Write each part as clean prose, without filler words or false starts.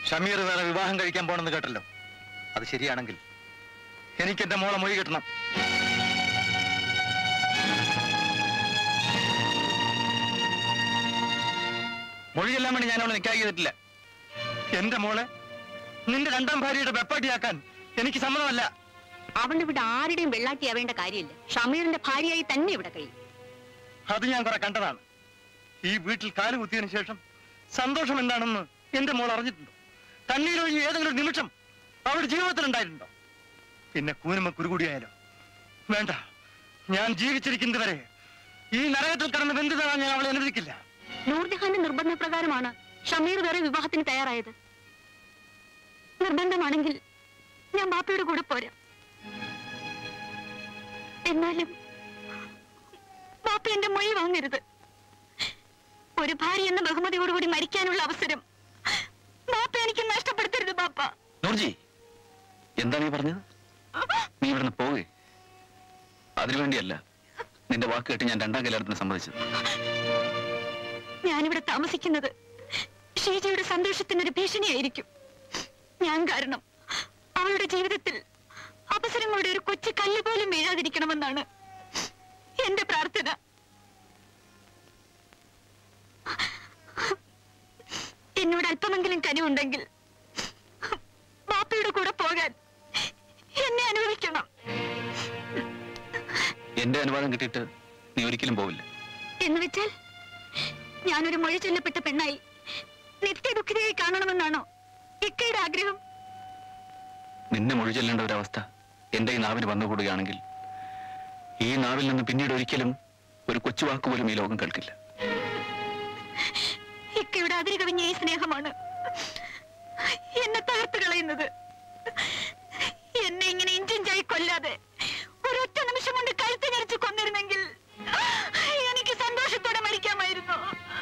ഷമീർ വേറെ വിവാഹം കഴിക്കാൻ പോണെന്ന് കേട്ടല്ലോ. അത് ശരിയാണെങ്കിൽ എനിക്ക് എന്റെ മോളെ മൊഴി കിട്ടണം. മൊഴിയെല്ലാം വേണ്ടി ഞാൻ അവളെ നിക്കാഹ് ചെയ്തിട്ടില്ല. എന്റെ മോളെ നിന്റെ രണ്ടാം ഭാര്യയുടെ വെപ്പാട്ടിയാക്കാൻ എനിക്ക് സമ്മതമല്ല. അവളുടെ ഇവിടെ ആരുടെയും വെള്ളാട്ടിയാവേണ്ട കാര്യമില്ല. ഷമീറിന്റെ ഭാര്യയായി തന്നെ ഇവിടെ കഴിയും. അത് ഞാൻ കുറെ കണ്ടതാണ്. ഈ വീട്ടിൽ കാല് കുത്തിയതിനു ശേഷം സന്തോഷം എന്താണെന്ന് എന്റെ മോൾ അറിഞ്ഞിട്ടുണ്ടോ? കണ്ണീരൊഴിഞ്ഞ് ഏതെങ്കിലും നിമിഷം അവരുടെ ജീവിതത്തിൽ ഉണ്ടായിട്ടുണ്ടോ? പിന്നെ കൂനുമ കുരുകൂടിയായാലോ? വേണ്ട, ഞാൻ ജീവിച്ചിരിക്കുന്നതുവരെ ഈ നരകത്തിൽ കടന്ന് ബന്ധിതരാൻ ഞാൻ അവളെ അനുവദിക്കില്ല. നൂർജഹാന്റെ നിർബന്ധപ്രകാരമാണ് ഷമീർ വേറെ വിവാഹത്തിന് തയ്യാറായത്. നിർബന്ധമാണെങ്കിൽ ഞാൻ ബാപ്പയുടെ കൂടെ പോരാ. എന്നാലും ബാപ്പ എന്റെ മൊഴി വാങ്ങരുത്. ഒരു ഭാര്യ എന്ന ബഹുമതിയോടുകൂടി മരിക്കാനുള്ള അവസരം ബാപ്പ എനിക്ക് നഷ്ടപ്പെടുത്തരുത്. ബാപ്പ നൂർജി, എന്താ നീ പറഞ്ഞത്? നീ ഇവിടുന്ന് പോകേ. അതിനുവേണ്ടിയല്ല നിന്റെ വാക്ക് കേട്ട് ഞാൻ രണ്ടാം കല്യാണത്തിന് സമ്മതിച്ചത്. ഞാനിവിടെ താമസിക്കുന്നത് ഷീജയുടെ സന്തോഷത്തിനൊരു ഭീഷണിയായിരിക്കും. ഞാൻ കാരണം അവളുടെ ജീവിതത്തിൽ അവസരങ്ങളുടെ ഒരു കൊച്ചു കല്ല് പോലും വീഴാതിരിക്കണമെന്നാണ് എന്റെ പ്രാർത്ഥന. എന്നോട് അല്പമെങ്കിലും കനിവുണ്ടെങ്കിൽ ബാപ്പയുടെ കൂടെ പോകാൻ എന്നെ അനുവദിക്കണം. എന്റെ അനുവാദം കിട്ടിയിട്ട് നീ ഒരിക്കലും പോവില്ല. എന്ന് വെച്ചാൽ ഞാനൊരു മൊഴി ചൊല്ലപ്പെട്ട പെണ്ണായി നിത്യ ദുഃഖിതയായി കാണണമെന്നാണോ ഇക്കയുടെ ആഗ്രഹം? നിന്നെ മൊഴി ചൊല്ലേണ്ട ഒരവസ്ഥ എന്റെ ഈ നാവിന് വന്നുകൂടുകയാണെങ്കിൽ ഈ നാവിൽ നിന്ന് പിന്നീട് ഒരിക്കലും ഒരു കൊച്ചു വാക്കുപോലും ഈ ലോകം കേൾക്കില്ല. ഇക്കയുടെ അതിര് കവിഞ്ഞ ഈ സ്നേഹമാണ് എന്നെ തകർത്ത് കളയുന്നത്. എന്നെ ഇങ്ങനെ ഇഞ്ചിഞ്ചായി കൊല്ലാതെ ഒരൊറ്റ നിമിഷം കൊണ്ട് കഴുത്ത് ഞെരിച്ച് കൊന്നിരുന്നെങ്കിൽ എനിക്ക് സന്തോഷത്തോടെ മരിക്കാമായിരുന്നു.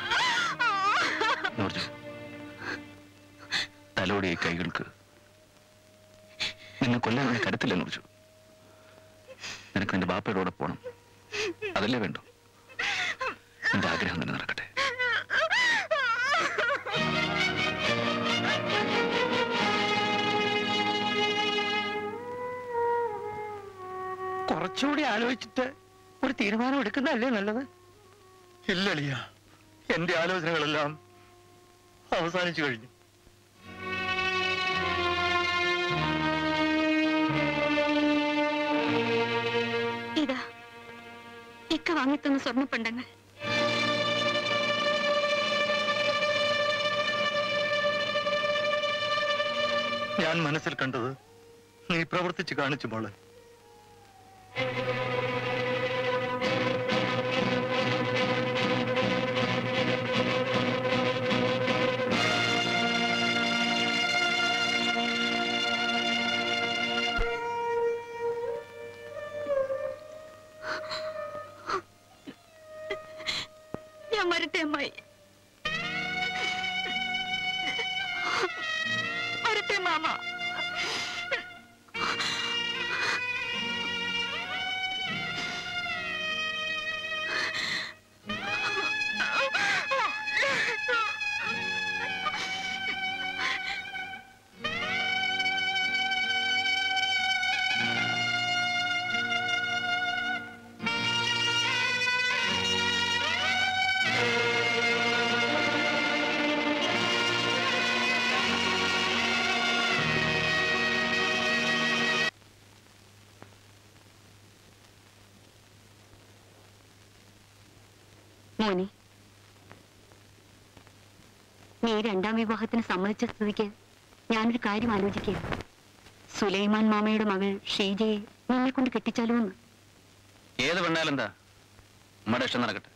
തലോടി ഈ കൈകൾക്ക് നിന്നെ കൊല്ലാനുള്ള കരുത്തില്ല നൂർജു. നിനക്ക് നിന്റെ ബാപ്പയുടെ കൂടെ പോണം, അതല്ലേ വേണ്ടു? നിന്റെ ആഗ്രഹം തന്നെ നടക്കട്ടെ. കുറച്ചുകൂടി ആലോചിച്ചിട്ട് ഒരു തീരുമാനം എടുക്കുന്നതല്ലേ നല്ലത്? ഇല്ലളിയ, എന്റെ ആലോചനകളെല്ലാം അവസാനിച്ചു കഴിഞ്ഞു. ഇതാ ഇക്ക വാങ്ങിത്തന്ന സ്വർണ്ണപ്പണ്ടങ്ങൾ. ഞാൻ മനസ്സിൽ കണ്ടത് നീ പ്രവർത്തിച്ച് കാണിച്ചു മോളെ. ഞാൻ വരട്ടെ അമ്മായി, വരട്ടെ മാമ. മോനെ, നീ രണ്ടാം വിവാഹത്തിന് സമ്മതിച്ച സ്ഥിതിക്ക് ഞാനൊരു കാര്യം ആലോചിക്കുക. സുലൈമാൻ മാമയുടെ മകൾ ഷീജയെ നിന്നെ കൊണ്ട് കെട്ടിച്ചാലോ എന്ന്. ഏത് പെണ്ണാലെന്താ, നമ്മുടെ ഇഷ്ടം നടക്കട്ടെ.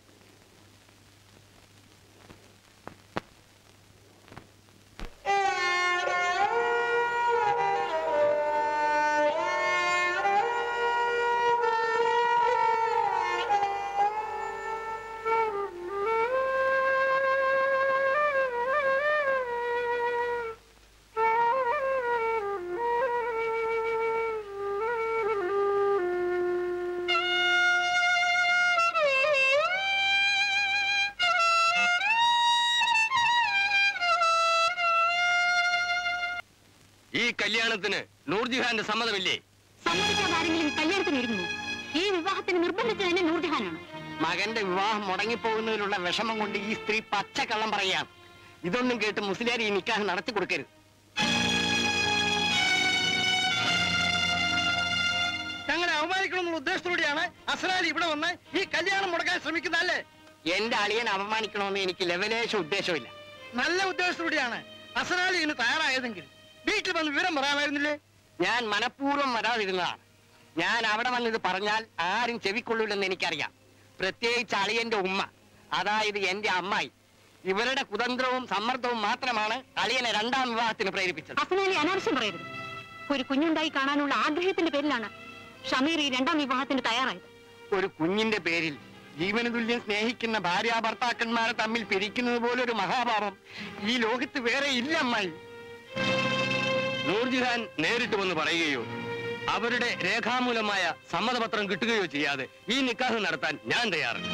കല്യാണത്തിന് നൂർജഹാന്റെ സമ്മതമില്ലേ? സമ്മതിക്കാതെ ആരെങ്കിലും കല്യാണത്തിന് ഒരുങ്ങുന്നു? ഈ വിവാഹത്തിന് നിർബന്ധിച്ചത് തന്നെ നൂർജഹാനാണ്. മകന്റെ വിവാഹം മുടങ്ങിപ്പോകുന്നതിലുള്ള വിഷമം കൊണ്ട് ഈ സ്ത്രീ പച്ചക്കള്ളം പറയാം. ഇതൊന്നും കേട്ട് മുസ്ലിയാർ ഈ നിക്കാഹ് നടത്തി കൊടുക്കരുത്. ഞങ്ങളെ അവമാനിക്കണമെന്നുള്ള ഉദ്ദേശത്തോടെയാണ് അസലാലി ഇവിടെ വന്ന് ഈ കല്യാണം മുടക്കാൻ ശ്രമിക്കുന്നതല്ലേ? എന്റെ അളിയൻ അവമാനിക്കണമെന്ന് എനിക്ക് ലെവലേശ ഉദ്ദേശമില്ല. നല്ല ഉദ്ദേശത്തോടെയാണ് അസലാലി ഇതിന് തയ്യാറായതെങ്കിൽ വീട്ടിൽ വന്ന് വിവരം പറയാമായിരുന്നില്ലേ? ഞാൻ മനഃപൂർവ്വം വരാതിരുന്നതാണ്. ഞാൻ അവിടെ വന്നിത് പറഞ്ഞാൽ ആരും ചെവിക്കൊള്ളൂലെന്ന് എനിക്കറിയാം. പ്രത്യേകിച്ച് അളിയന്റെ ഉമ്മ, അതായത് എന്റെ അമ്മായി. ഇവരുടെ കുതന്ത്രവും സമ്മർദ്ദവും മാത്രമാണ് അളിയനെ രണ്ടാം വിവാഹത്തിന് പ്രേരിപ്പിച്ചത്. അസലാലി അനാവശ്യം പറയരുത്. ഒരു കുഞ്ഞുണ്ടായി കാണാനുള്ള ആഗ്രഹത്തിന്റെ പേരിലാണ് ഷമീർ ഈ രണ്ടാം വിവാഹത്തിന് തയ്യാറായത്. ഒരു കുഞ്ഞിന്റെ പേരിൽ ജീവന തുല്യം സ്നേഹിക്കുന്ന ഭാര്യ ഭർത്താക്കന്മാരെ തമ്മിൽ പിരിക്കുന്നത് പോലൊരു മഹാപാപം ഈ ലോകത്ത് വേറെ ഇല്ല അമ്മായി. നൂർജഹാൻ നേരിട്ട് വന്ന് പറയുകയോ അവരുടെ രേഖാമൂലമായ സമ്മതപത്രം കിട്ടുകയോ ചെയ്യാതെ ഈ നിക്കാഹ് നടത്താൻ ഞാൻ തയ്യാറല്ല.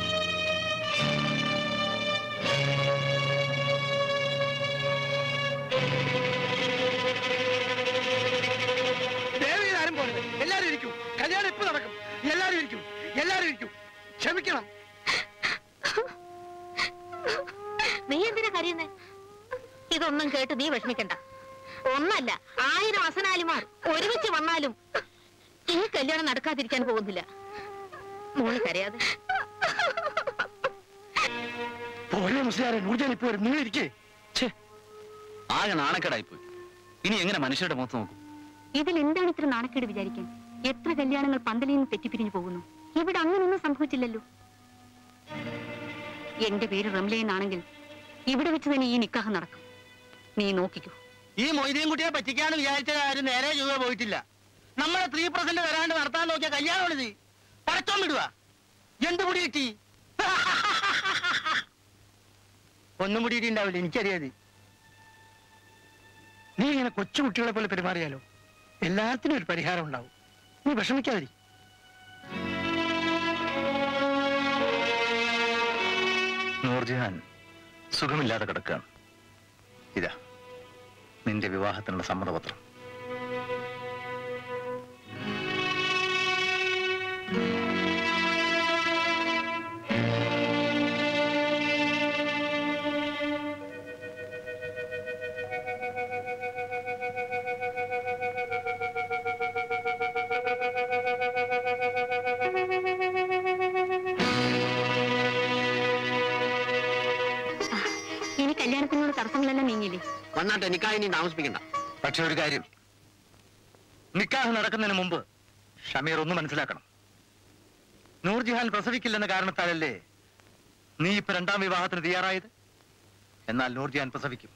ദേവിയിലാരും പോലെ എല്ലാരും ഇരിക്കും. കല്യാണം ഇപ്പൊ നടക്കും. എല്ലാരും ഇരിക്കും. എല്ലാരും ഇരിക്കും. ക്ഷമിക്കണം. നീ എന്തിനാ കരയുന്നേ? ഇതൊന്നും കേട്ട് നീ വിഷമിക്കണ്ട. ഒന്നല്ല 1000 അസനാലിമാർ ഒരുമിച്ച് വന്നാലും ഈ കല്യാണം നടക്കാതിരിക്കാൻ പോകുന്നില്ല. മോള് കരയാതെ. പോലെ മുസ്ലിയാരെ നൂർജഹാൻ ഇപ്പൊ വരും. നിങ്ങൾ ഇരിക്കേ. ആകെ നാണക്കേടായിപ്പോയി. ഇനി എങ്ങനെ മനുഷ്യരുടെ മുഖത്ത് നോക്കും? ഇതിൽ എന്താണ് ഇത്ര നാണക്കേട് വിചാരിക്കാൻ? എത്ര കല്യാണങ്ങൾ പന്തലിൽ നിന്ന് തെറ്റിപ്പിരിഞ്ഞു പോകുന്നു. ഇവിടെ അങ്ങനൊന്നും സംഭവിച്ചില്ലല്ലോ. എന്റെ പേര് റംല എന്നാണെങ്കിൽ ഇവിടെ വെച്ച് തന്നെ ഈ നിക്കാഹ് നടക്കും. നീ നോക്കിക്കോ. ഈ മൊയ്തീൻ കുട്ടിയെ പറ്റിക്കാന്ന് വിചാരിച്ച കാര്യം നേരെ ചൊവ്വേ പോയിട്ടില്ല. നമ്മളെ 3% വരാണ്ട് നടത്താൻ നോക്കിയ കല്യാണം ഇത് പടച്ചോൻ വിടുക. എന്ത് മുടി കിട്ടി? ഒന്നും മുടി കിട്ടിണ്ടാവില്ല. എനിക്കറിയാതെ. നീ ഇങ്ങനെ കൊച്ചു കുട്ടികളെ പോലെ പെരുമാറിയാലോ എല്ലാത്തിനും ഒരു പരിഹാരം ഉണ്ടാവും. നീ വിഷമിക്കാതിരി. നൂർജഹാൻ സുഖമില്ലാതെ കിടക്കുകയാണ്. ഇതാ നിന്റെ വിവാഹത്തിനുള്ള സമ്മതപത്രം. ഇനി കല്യാണത്തിനുള്ള തടസ്സങ്ങളെല്ലാം നീങ്ങിയില്ലേ? വന്നാട്ടെ, നിക്കാഹ് ഇനി താമസിപ്പിക്കണ്ട. പക്ഷെ ഒരു കാര്യം, നിക്കാഹ് നടക്കുന്നതിന് മുമ്പ് ഷമീർ ഒന്ന് മനസ്സിലാക്കണം. നൂർജഹാൻ പ്രസവിക്കില്ലെന്ന കാരണത്താലല്ലേ നീ ഇപ്പൊ രണ്ടാം വിവാഹത്തിന് തയ്യാറായത്? എന്നാൽ നൂർജഹാൻ പ്രസവിക്കും.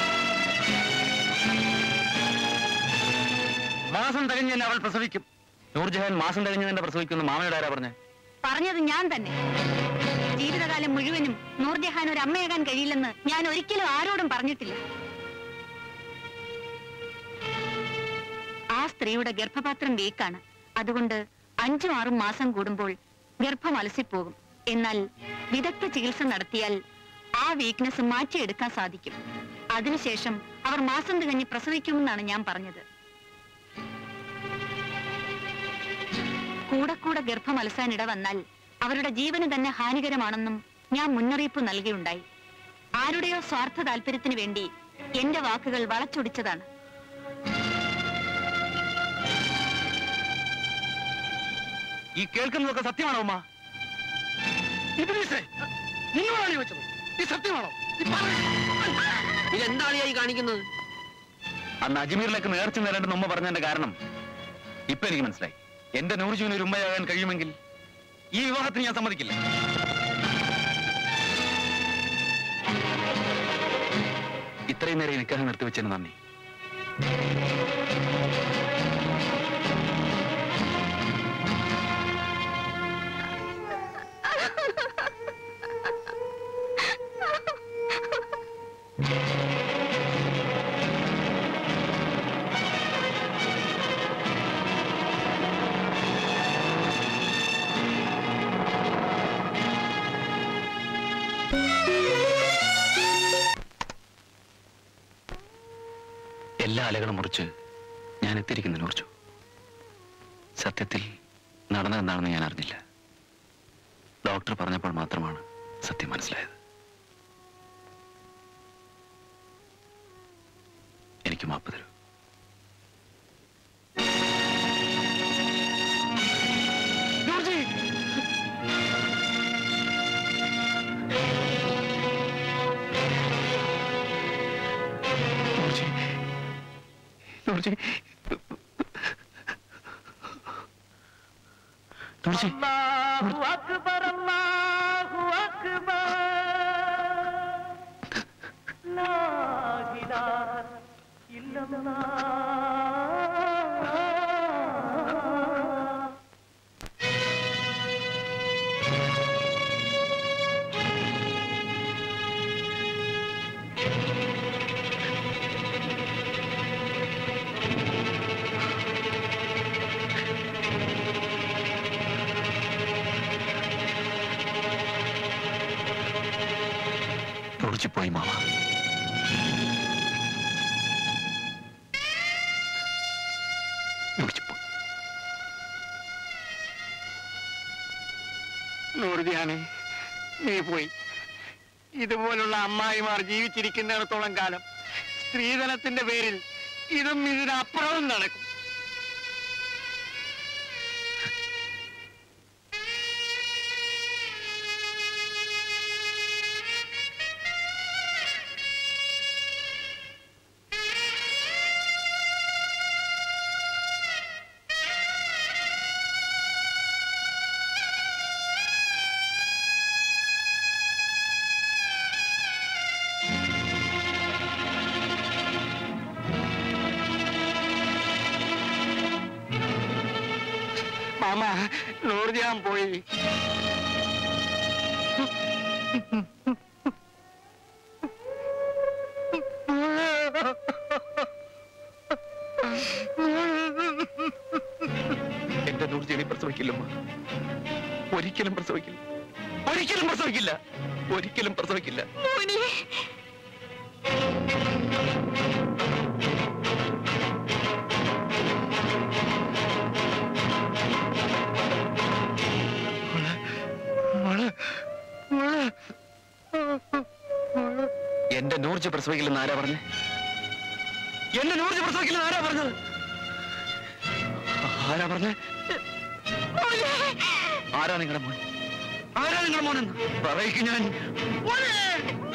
മാസം തികഞ്ഞ് അവൾ പ്രസവിക്കും. നൂർജഹാൻ മാസം കഴിഞ്ഞ് തന്നെ പ്രസവിക്കുമെന്ന് മാമയോട് ആരാ പറഞ്ഞേ? പറഞ്ഞത് ഞാൻ തന്നെ. ജീവിതകാലം മുഴുവനും നൂർജഹാൻ ഒരു അമ്മയാകാൻ കഴിയില്ലെന്ന് ഞാൻ ഒരിക്കലും ആരോടും പറഞ്ഞിട്ടില്ല. ആ സ്ത്രീയുടെ ഗർഭപാത്രം വീക്കാണ്. അതുകൊണ്ട് 5-6 മാസം കൂടുമ്പോൾ ഗർഭം അലസിപ്പോകും. എന്നാൽ വിദഗ്ധ ചികിത്സ നടത്തിയാൽ ആ വീക്ക്നെസ് മാറ്റിയെടുക്കാൻ സാധിക്കും. അതിനുശേഷം അവർ മാസം തികഞ്ഞ് പ്രസവിക്കുമെന്നാണ് ഞാൻ പറഞ്ഞത്. കൂടെ ഗർഭം അലസാൻ ഇടവന്നാൽ അവരുടെ ജീവന് തന്നെ ഹാനികരമാണെന്നും ഞാൻ മുന്നറിയിപ്പ് നൽകിയുണ്ടായി. ആരുടെയോ സ്വാർത്ഥ താല്പര്യത്തിന് വേണ്ടി എന്റെ വാക്കുകൾ വളച്ചൊടിച്ചതാണ്. ഈ കേൾക്കുന്നതൊക്കെ സത്യമാണോ ഉമ്മ? നിങ്ങളാണ് ചോദിച്ചത്. ഈ സത്യമാണോ? ഇതെന്താണ് ഈ കാണിക്കുന്നത്? അന്ന് അജ്മീറിലേക്ക് നേർച്ച നേരേണ്ടെന്ന് ഉമ്മ പറഞ്ഞതിന്റെ കാരണം ഇപ്പൊ എനിക്ക് മനസ്സിലായി. എന്റെ നൂർജുവിന് ഒരു ഉമ്മയാകാൻ കഴിയുമെങ്കിൽ ഈ വിവാഹത്തിന് ഞാൻ സമ്മതിക്കില്ല. ഇത്രയും നേരം നിക്കാഹ് നിർത്തിവെച്ചതിന് നന്ദി. എല്ലാ അലകളും മുറിച്ച് ഞാൻ എത്തിയിരിക്കുന്നു നൂർജു. സത്യത്തിൽ നടന്നതെന്താണെന്ന് ഞാൻ അറിഞ്ഞില്ല. ഡോക്ടർ പറഞ്ഞപ്പോൾ മാത്രമാണ് സത്യം മനസ്സിലായത്. എനിക്ക് മാപ്പ് തരൂ. അല്ലാഹു അക്ബർ അല്ലാഹു അക്ബർ ലാ ഇലാഹ ഇല്ലല്ലാഹ്. പോയി മാമ. നൂർജഹാനെ, നീ പോയി. ഇതുപോലുള്ള അമ്മായിമാർ ജീവിച്ചിരിക്കുന്നിടത്തോളം കാലം സ്ത്രീധനത്തിന്റെ പേരിൽ ഇതും ഇതിനപ്പുറവും നടക്കും. മാമ, നൂർജഹാൻ പോയി. എന്റെ നൂർജഹാനെ പ്രസവിക്കില്ലമ്മ. ഒരിക്കലും പ്രസവിക്കില്ല. ഒരിക്കലും പ്രസവിക്കില്ല. ഒരിക്കലും പ്രസവിക്കില്ല. എന്റെ നൂർജ് പ്രസവിക്കില്ലെന്ന് ആരാ പറഞ്ഞത്? എന്റെ നൂർജ് പ്രസവിക്കില്ലെന്ന് ആരാ പറഞ്ഞത്? ആരാ പറഞ്ഞത്? ആരാ നിങ്ങളുടെ മോൻ? ആരാ നിങ്ങളുടെ മോനെന്ന് പറയിക്കും ഞാൻ.